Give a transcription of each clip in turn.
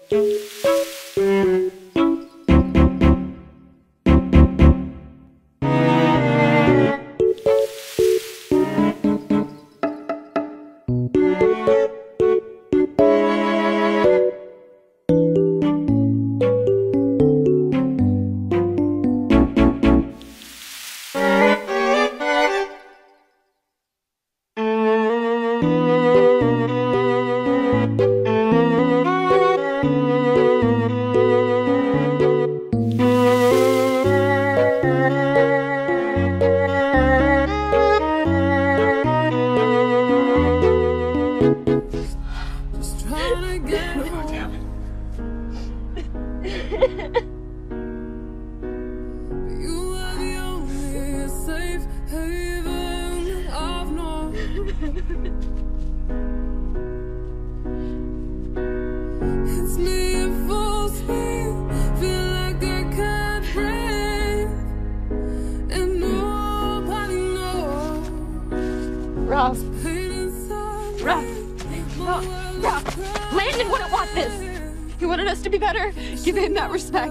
Landon wouldn't want this. He wanted us to be better. Give him that respect.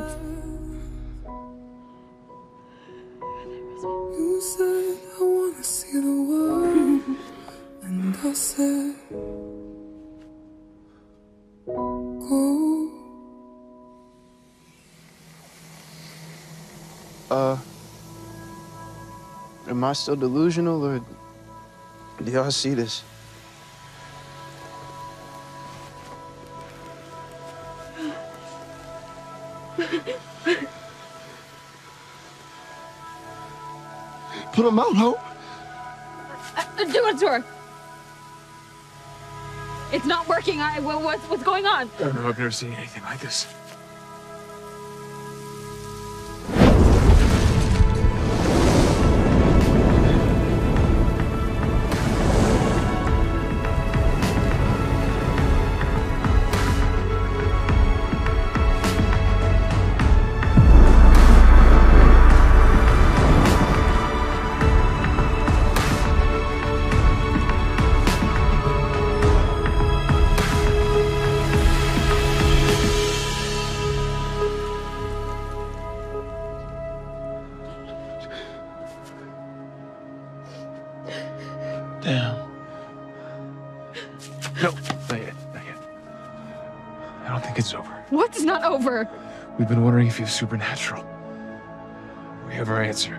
You said I wanna see the world, and I said go. Am I still delusional, or do y'all see this? Put him out, Hope. Do it to her. It's not working. What's going on? I don't know. I've never seen anything like this. Damn. No, not yet, not yet. I don't think it's over. What's not over? We've been wondering if he was supernatural. We have our answer.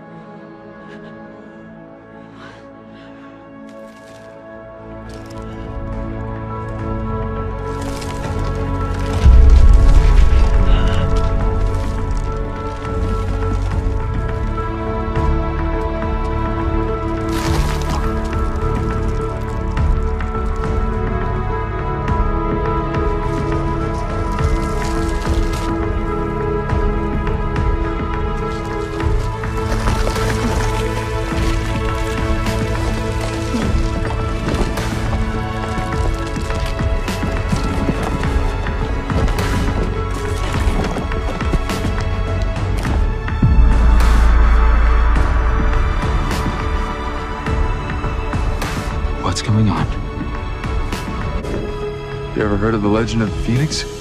What's going on? You ever heard of the legend of the Phoenix?